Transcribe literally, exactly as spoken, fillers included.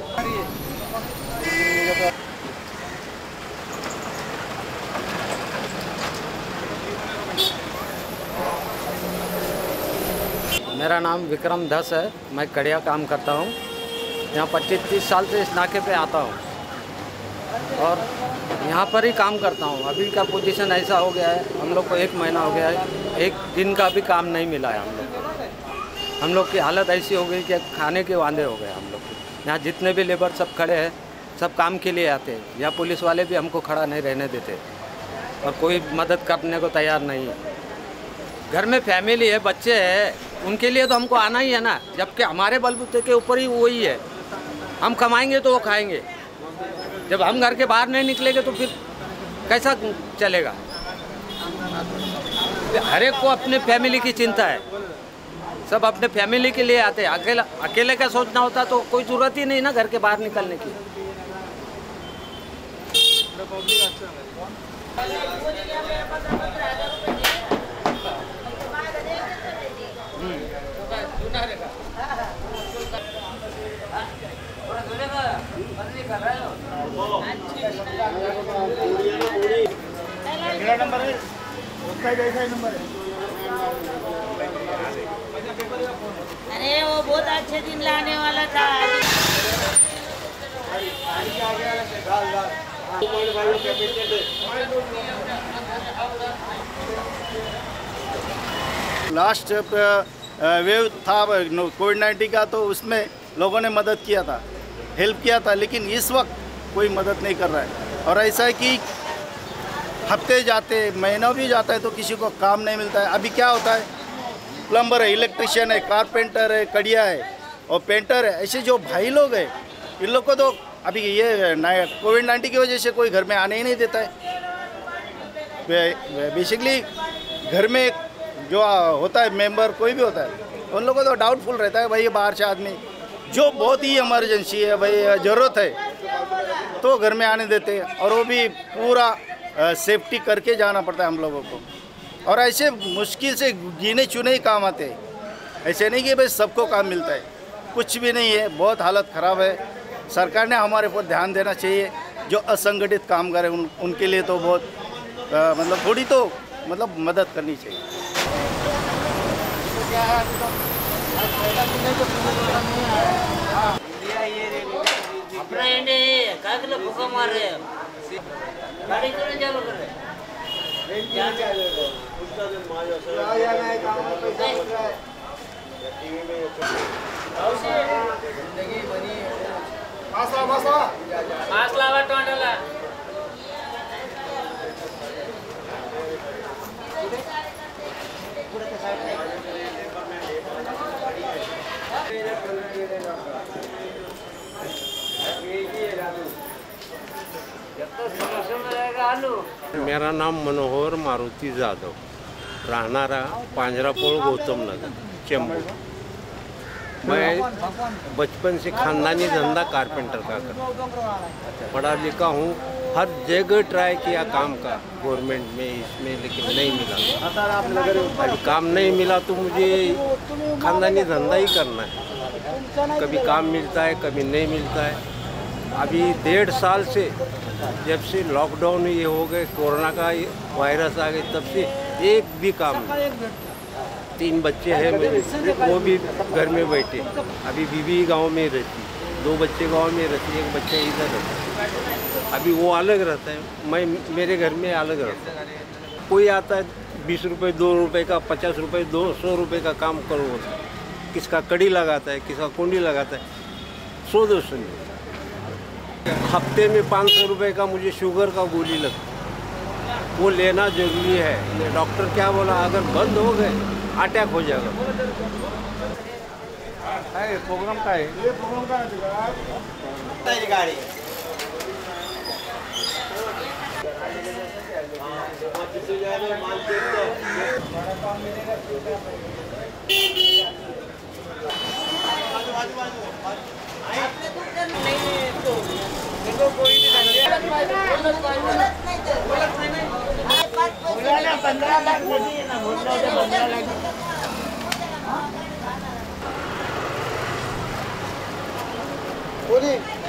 मेरा नाम विक्रम धस है, मैं कड़िया काम करता हूँ। यहाँ पच्चीस तीस साल से इस नाके पे आता हूँ और यहाँ पर ही काम करता हूँ। अभी का पोजीशन ऐसा हो गया है, हम लोग को एक महीना हो गया है, एक दिन का भी काम नहीं मिला है हम लोग को। हम लोग की हालत ऐसी हो गई कि खाने के वांदे हो गए हम लोग के। यहाँ जितने भी लेबर सब खड़े हैं, सब काम के लिए आते हैं। यहाँ पुलिस वाले भी हमको खड़ा नहीं रहने देते और कोई मदद करने को तैयार नहीं है। घर में फैमिली है, बच्चे हैं, उनके लिए तो हमको आना ही है ना, जबकि हमारे बलबूते के ऊपर ही वही है। हम कमाएंगे तो वो खाएंगे। जब हम घर के बाहर नहीं निकलेंगे तो फिर कैसा चलेगा? हर एक को अपने फैमिली की चिंता है, सब अपने फैमिली के लिए आते हैं। अकेला अकेले का सोचना होता तो कोई ज़रूरत ही नहीं ना घर के बाहर निकलने की। नंबर है उसका जैसा नंबर है। अरे वो बहुत अच्छे दिन लाने वाला था। लास्ट वेव था कोविड नाइन्टीन का, तो उसमें लोगों ने मदद किया था, हेल्प किया था, लेकिन इस वक्त कोई मदद नहीं कर रहा है। और ऐसा है कि हफ्ते जाते, महीना भी जाता है तो किसी को काम नहीं मिलता है। अभी क्या होता है, प्लम्बर है, इलेक्ट्रिशियन है, कारपेंटर है, कड़िया है और पेंटर है, ऐसे जो भाई लोग हैं, इन लोग को तो अभी ये कोविड नाइन्टीन की वजह से कोई घर में आने ही नहीं देता है। बेसिकली घर में जो होता है मेंबर, कोई भी होता है, उन लोगों को तो डाउटफुल रहता है भाई, बाहर से आदमी जो बहुत ही इमरजेंसी है, भाई ज़रूरत है, तो घर में आने देते हैं। और वो भी पूरा सेफ्टी करके जाना पड़ता है हम लोगों को। और ऐसे मुश्किल से गिने चुने ही काम आते हैं, ऐसे नहीं कि भाई सबको काम मिलता है, कुछ भी नहीं है। बहुत हालत ख़राब है। सरकार ने हमारे ऊपर ध्यान देना चाहिए। जो असंगठित कामगार हैं उन, उनके लिए तो बहुत आ, मतलब थोड़ी तो मतलब मदद करनी चाहिए। अपना एंडे का किलो भूखा मार रहे हैं, गाड़ी क्यों चालू कर रहे हैं? मेरा नाम मनोहर मारुति जाधव, राहणारा पांजरापोल गौतम नगर चेंबूर। मैं बचपन से खानदानी धंधा कारपेंटर का करता, पढ़ा लिखा हूँ, हर जगह ट्राई किया काम का, गवर्नमेंट में इसमें, लेकिन नहीं मिला। अभी काम नहीं मिला तो मुझे खानदानी धंधा ही करना है। कभी काम मिलता है, कभी नहीं मिलता है। अभी डेढ़ साल से, जब से लॉकडाउन ये हो गए, कोरोना का वायरस आ गए, तब से एक भी काम नहीं। तीन बच्चे हैं मेरे, वो भी घर में बैठे। अभी बीवी गांव में रहती, दो बच्चे गांव में रहती, एक बच्चा इधर रहता है। अभी वो अलग रहता है, मैं मेरे घर में अलग रहता है। कोई आता है बीस रुपये, दो रुपये का, पचास रुपये, दो सौ रुपये का काम करो, किसका कड़ी लगाता है, किसका कुंडी लगाता है, सौ दो सौ नहीं। हफ्ते में पाँच सौ रुपये का मुझे शुगर का गोली लगता, वो लेना जरूरी है। डॉक्टर क्या बोला, अगर बंद हो गए अटैक हो जाएगा। प्रोग्राम का है ये, प्रोग्राम का है गाड़ी। पंद्रह लाख बोली